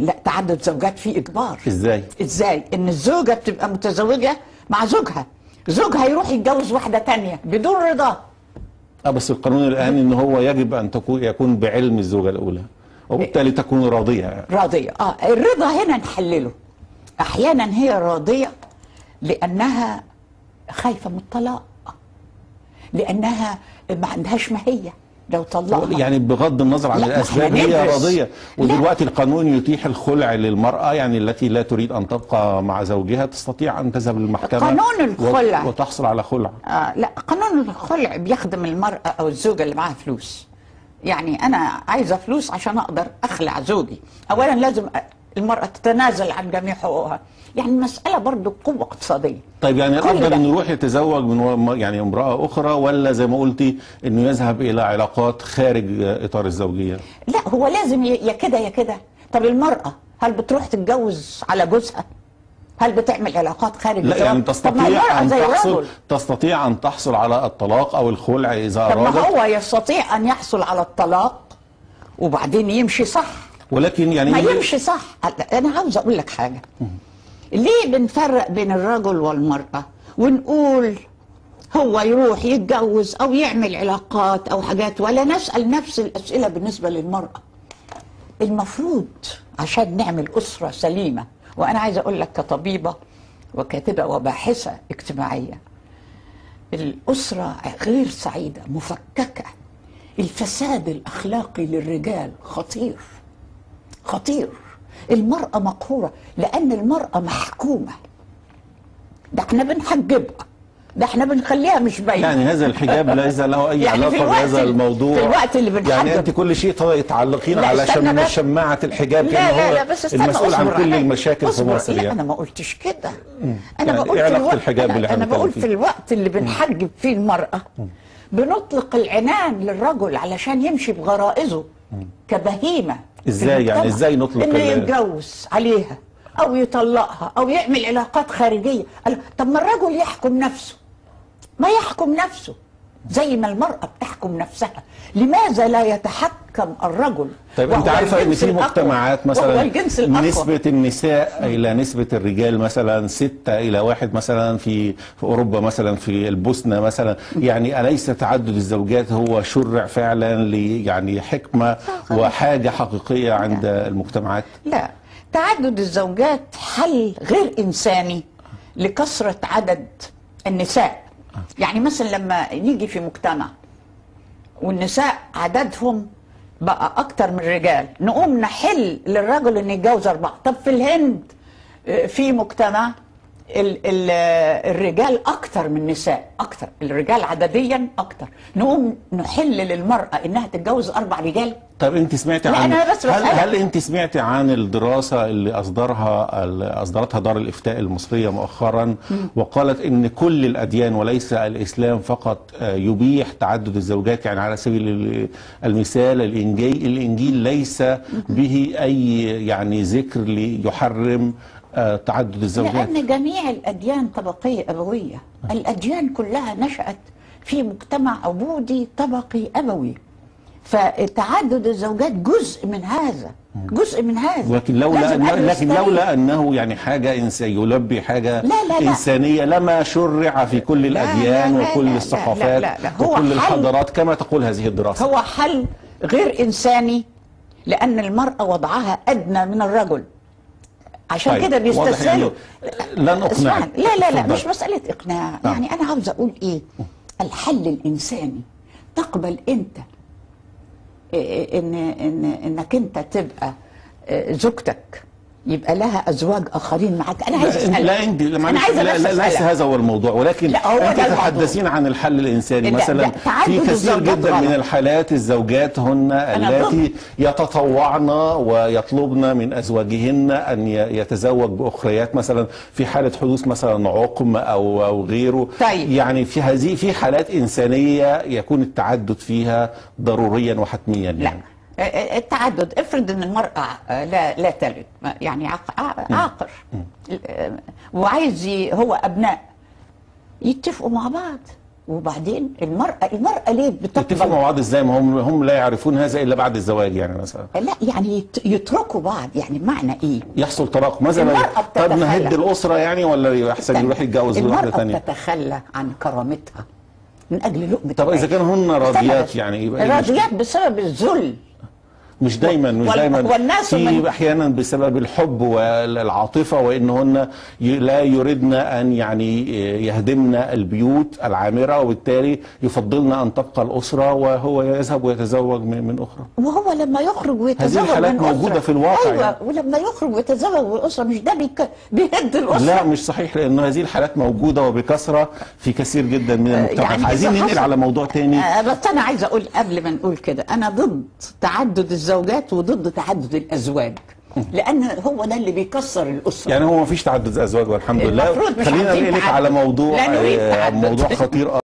لا، تعدد زوجات فيه اجبار. ازاي؟ ازاي؟ ان الزوجه بتبقى متزوجه مع زوجها يروح يتجوز واحده تانية بدون رضاه. بس القانون الان ان هو يجب ان يكون بعلم الزوجه الاولى، وبالتالي تكون راضيه. راضيه. الرضا هنا نحلله. احيانا هي راضيه لانها خايفه من الطلاق، لانها ما عندهاش ماهيه لو طلقها. يعني بغض النظر عن الاسباب هي راضيه. ودلوقتي القانون يتيح الخلع للمراه، يعني التي لا تريد ان تبقى مع زوجها تستطيع ان تذهب للمحكمه قانون الخلع وتحصل على خلع. لا، قانون الخلع بيخدم المراه او الزوجه اللي معاها فلوس. يعني انا عايزه فلوس عشان اقدر اخلع زوجي، اولا لازم المراه تتنازل عن جميع حقوقها. يعني المساله برضو قوه اقتصاديه. طيب يعني الافضل انه يروح يتزوج من يعني امراه اخرى، ولا زي ما قلتي انه يذهب الى علاقات خارج اطار الزوجيه؟ لا، هو لازم يا كده يا كده. طب المراه هل بتروح تتجوز على جوزها؟ هل بتعمل علاقات خارج الزواج؟ لا، يعني تستطيع ان تحصل على الطلاق او الخلع اذا ارادت. طب ما هو يستطيع ان يحصل على الطلاق وبعدين يمشي صح، ولكن يعني ما يمشي صح. انا عاوز اقول لك حاجه. ليه بنفرق بين الرجل والمراه ونقول هو يروح يتجوز او يعمل علاقات او حاجات، ولا نسال نفس الاسئله بالنسبه للمراه؟ المفروض عشان نعمل اسره سليمه، وانا عايزه اقول لك كطبيبه وكاتبه وباحثه اجتماعيه، الاسره غير سعيده مفككه. الفساد الاخلاقي للرجال خطير خطير. المراه مقهوره لان المراه محكومه. ده احنا بنحجبها، ده احنا بنخليها مش باينه. يعني هذا الحجاب ليس له اي يعني علاقه بهذا الموضوع. في الوقت اللي بنحجب، يعني انت كل شيء تعلقين على شماعه الحجاب كأنه هو المسؤول عن كل المشاكل في مصر. لا، انا ما قلتش كده. انا يعني بقول إيه علاقة الحجاب اللي انا بقول في الوقت اللي بنحجب فيه المراه بنطلق العنان للرجل علشان يمشي بغرائزه كبهيمه. ازاي يعني؟ ازاي نطلق انه يتجوز عليها او يطلقها او يعمل علاقات خارجيه؟ طب ما الرجل يحكم نفسه، ما يحكم نفسه زي ما المراه بتحكم نفسها. لماذا لا يتحكم الرجل؟ طيب انت عارفه ان في مجتمعات مثلا نسبه النساء الى نسبه الرجال مثلا 6:1 مثلا في اوروبا، مثلا في البوسنه مثلا. يعني اليس تعدد الزوجات هو شرع فعلا يعني حكمه وحاجه حقيقيه عند المجتمعات؟ لا، تعدد الزوجات حل غير انساني لكثره عدد النساء. يعني مثلا لما نيجي في مجتمع والنساء عددهم بقى اكتر من الرجال، نقوم نحل للرجل ان يتجوز 4. طب في الهند في مجتمع الرجال اكتر من النساء، اكتر الرجال عدديا اكتر، نقوم نحل للمرأة انها تتجوز 4 رجال. طب انت سمعتي عن هل انت سمعتي عن الدراسة اللي اصدرتها دار الافتاء المصرية مؤخرا، وقالت ان كل الاديان وليس الاسلام فقط يبيح تعدد الزوجات؟ يعني على سبيل المثال الانجيل ليس به اي يعني ذكر ليحرم تعدد الزوجات، لأن جميع الأديان طبقية أبوية. الأديان كلها نشأت في مجتمع عبودي طبقي أبوي، فتعدد الزوجات جزء من هذا، جزء من هذا. لكن لولا أنه يعني حاجة يلبي حاجة إنسانية لما شرع في كل الأديان وكل الثقافات وكل الحضارات كما تقول هذه الدراسة. هو حل غير إنساني لأن المرأة وضعها أدنى من الرجل، عشان كده بيستسهلوا. لن اقنع. لا مش مسألة إقناع. يعني أنا عاوز أقول إيه؟ الحل الإنساني. تقبل أنت إنك أنت تبقى زوجتك يبقى لها ازواج اخرين معك؟ انا عايز اسالك. ليس هذا هو الموضوع، ولكن انت تتحدثين عن الحل الانساني. مثلا في كثير جدا من الحالات الزوجات هن اللاتي يتطوعن ويطلبن من ازواجهن ان يتزوج باخريات، مثلا في حاله حدوث مثلا عقم او غيره. طيب. يعني في حالات انسانيه يكون التعدد فيها ضروريا وحتميا. يعني لا، التعدد افرض ان المرأة لا تلد، يعني عاقر وعايز هو ابناء، يتفقوا مع بعض وبعدين المرأة ليه يتفقوا بتقبل؟ مع بعض ازاي؟ ما هم لا يعرفون هذا الا بعد الزواج يعني مثلا. لا يعني يتركوا بعض، يعني معنى ايه؟ يحصل طلاق مثلا. المرأة طب بتتخلى. نهد الاسره يعني، ولا احسن يروح يتجوز واحده المرأة ثانيه؟ بتتخلى عن كرامتها من اجل لقمة طب اذا العيش. كان هن راضيات يعني يبقى إيه المشكلة؟ راضيات بسبب الذل. مش دايما والناس في احيانا بسبب الحب والعاطفه، وانهن لا يردن ان يعني يهدمن البيوت العامره، وبالتالي يفضلن ان تبقى الاسره وهو يذهب ويتزوج من اخرى. وهو لما يخرج ويتزوج هذه الحالات من موجوده أسرة. في الواقع ايوه يعني. ولما يخرج ويتزوج من اسره، مش ده بيهد الاسره؟ لا مش صحيح، لان هذه الحالات موجوده وبكثره في كثير جدا من المجتمعات. يعني عايزين إذا ننقل حصل- على موضوع تاني. بس انا عايزه اقول قبل ما نقول كده، انا ضد تعدد الزوجات وضد تعدد الازواج، لان هو ده اللي بيكسر الاسره. يعني هو ما فيش تعدد ازواج والحمد لله. المفروض مش خلينا عايزين ننقلك تعدد. على موضوع لا نريد تعدد. موضوع خطير